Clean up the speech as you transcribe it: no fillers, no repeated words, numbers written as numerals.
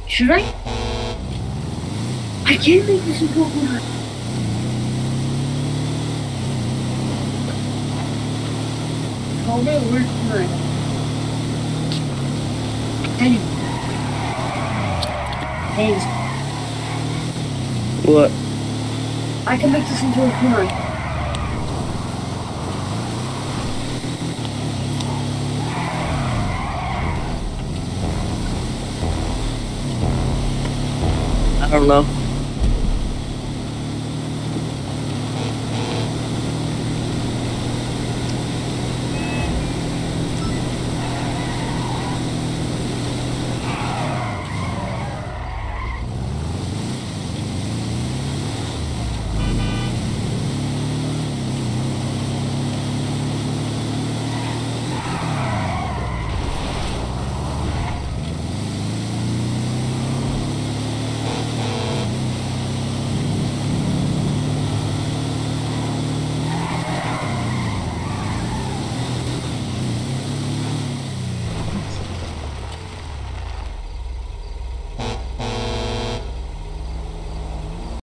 Should I? I can make this into a Kunai. Oh man, where's Kunai? Anyway. Thanks. What? I can make this into a Kunai. I don't know.